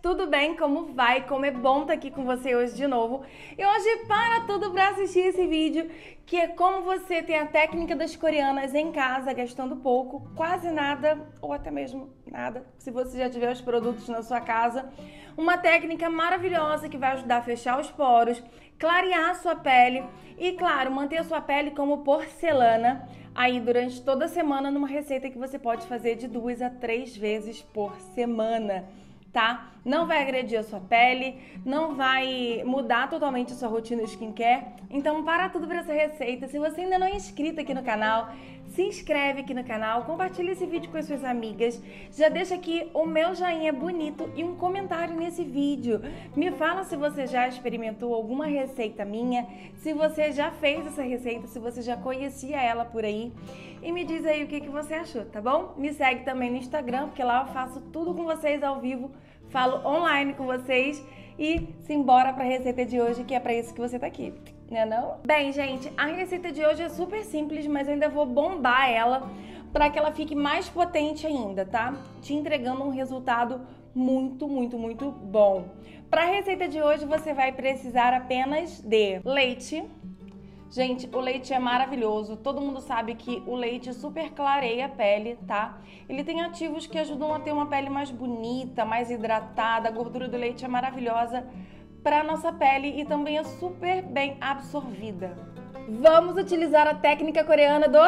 tudo bem? Como vai? Como é bom estar aqui com você hoje de novo. E hoje para tudo para assistir esse vídeo, que é como você ter a técnica das coreanas em casa, gastando pouco, quase nada, ou até mesmo nada, se você já tiver os produtos na sua casa. Uma técnica maravilhosa que vai ajudar a fechar os poros, clarear a sua pele e, claro, manter a sua pele como porcelana aí durante toda a semana numa receita que você pode fazer de 2 a 3 vezes por semana, tá? Não vai agredir a sua pele, não vai mudar totalmente a sua rotina skincare. Então, para tudo para essa receita. Se você ainda não é inscrito aqui no canal, se inscreve aqui no canal, compartilha esse vídeo com as suas amigas, já deixa aqui o meu joinha bonito e um comentário nesse vídeo. Me fala se você já experimentou alguma receita minha, se você já fez essa receita, se você já conhecia ela por aí. E me diz aí o que você achou, tá bom? Me segue também no Instagram, porque lá eu faço tudo com vocês ao vivo, falo online com vocês e simbora pra receita de hoje, que é pra isso que você tá aqui, né não? Bem, gente, a receita de hoje é super simples, mas eu ainda vou bombar ela pra que ela fique mais potente ainda, tá? Te entregando um resultado muito bom. Pra receita de hoje você vai precisar apenas de leite. Gente, o leite é maravilhoso, todo mundo sabe que o leite super clareia a pele, tá? Ele tem ativos que ajudam a ter uma pele mais bonita, mais hidratada, a gordura do leite é maravilhosa para nossa pele e também é super bem absorvida. Vamos utilizar a técnica coreana do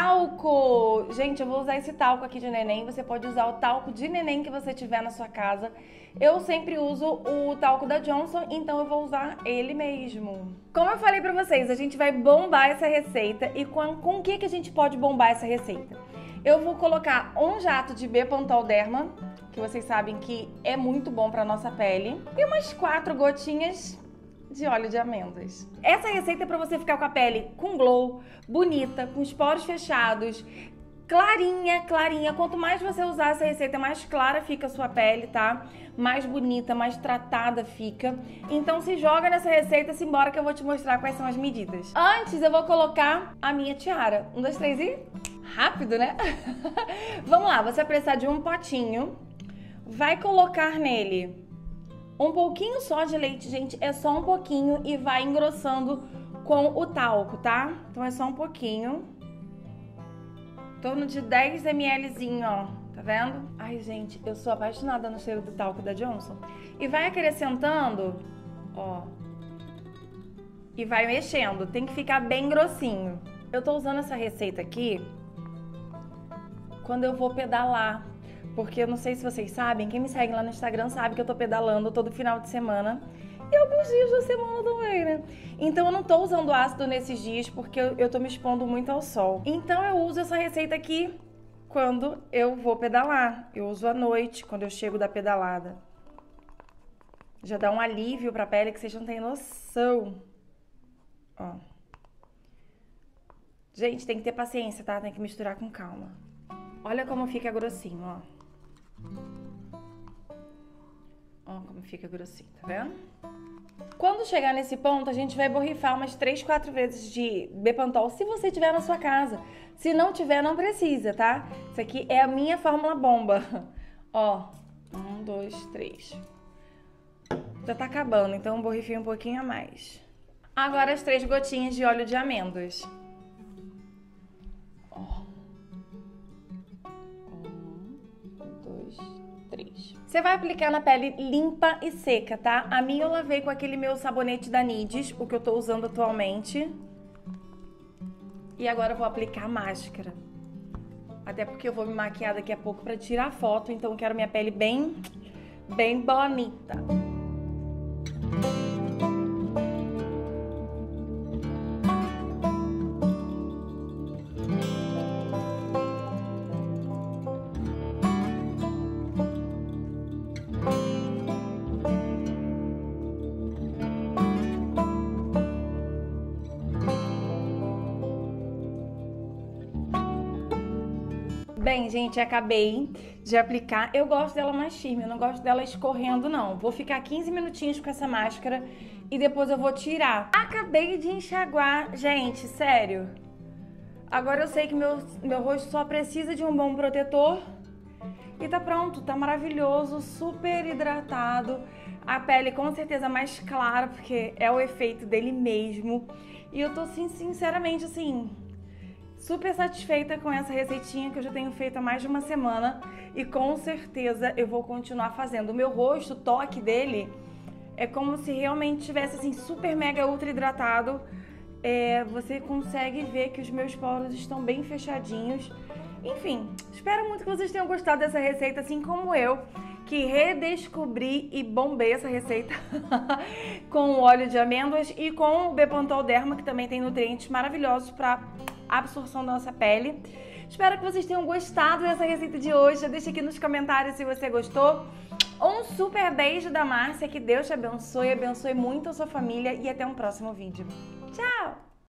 talco. Gente, eu vou usar esse talco aqui de neném, você pode usar o talco de neném que você tiver na sua casa. Eu sempre uso o talco da Johnson, então eu vou usar ele mesmo. Como eu falei pra vocês, a gente vai bombar essa receita e com o que a gente pode bombar essa receita? Eu vou colocar um jato de Bepantol Derma, que vocês sabem que é muito bom pra nossa pele, e umas 4 gotinhas de óleo de amêndoas. Essa receita é pra você ficar com a pele com glow, bonita, com os poros fechados, clarinha. Quanto mais você usar essa receita, mais clara fica a sua pele, tá? Mais bonita, mais tratada fica. Então se joga nessa receita, simbora que eu vou te mostrar quais são as medidas. Antes eu vou colocar a minha tiara. 1, 2, 3 e... rápido, né? Vamos lá, você vai precisar de um potinho. Vai colocar nele um pouquinho só de leite, gente. É só um pouquinho e vai engrossando com o talco, tá? Então é só um pouquinho. Em torno de 10 mlzinho, ó, tá vendo? Ai, gente, eu sou apaixonada no cheiro do talco da Johnson. E vai acrescentando, ó, e vai mexendo, tem que ficar bem grossinho. Eu tô usando essa receita aqui quando eu vou pedalar, porque eu não sei se vocês sabem, quem me segue lá no Instagram sabe que eu tô pedalando todo final de semana. E alguns dias da semana também, né? Então eu não tô usando ácido nesses dias porque eu tô me expondo muito ao sol. Então eu uso essa receita aqui quando eu vou pedalar. Eu uso à noite, quando eu chego da pedalada. Já dá um alívio pra pele que vocês não têm noção. Ó. Gente, tem que ter paciência, tá? Tem que misturar com calma. Olha como fica grossinho, ó. Ó como fica grossinho, tá vendo? Quando chegar nesse ponto, a gente vai borrifar umas 3, 4 vezes de Bepantol, se você tiver na sua casa. Se não tiver, não precisa, tá? Isso aqui é a minha fórmula bomba. Ó, 1, 2, 3. Já tá acabando, então borrifei um pouquinho a mais. Agora as 3 gotinhas de óleo de amêndoas. Ó. 1, 2, 3. Você vai aplicar na pele limpa e seca, tá? A minha eu lavei com aquele meu sabonete da Nidis, o que eu tô usando atualmente. E agora eu vou aplicar a máscara. Até porque eu vou me maquiar daqui a pouco pra tirar foto, então eu quero minha pele bem bonita. Bem, gente, acabei de aplicar. Eu gosto dela mais firme, eu não gosto dela escorrendo, não. Vou ficar 15 minutinhos com essa máscara e depois eu vou tirar. Acabei de enxaguar. Gente, sério. Agora eu sei que meu rosto só precisa de um bom protetor E tá pronto, tá maravilhoso, super hidratado. A pele com certeza mais clara, porque é o efeito dele mesmo. E eu tô, assim, sinceramente, assim, super satisfeita com essa receitinha que eu já tenho feito há mais de uma semana. E com certeza eu vou continuar fazendo. O meu rosto, o toque dele, é como se realmente tivesse, assim, super mega ultra hidratado. Você consegue ver que os meus poros estão bem fechadinhos. Enfim, espero muito que vocês tenham gostado dessa receita, assim como eu, que redescobri e bombei essa receita com o óleo de amêndoas e com o Bepantol Derma, que também tem nutrientes maravilhosos para absorção da nossa pele. Espero que vocês tenham gostado dessa receita de hoje. Deixa aqui nos comentários se você gostou. Um super beijo da Márcia, que Deus te abençoe muito a sua família e até um próximo vídeo. Tchau!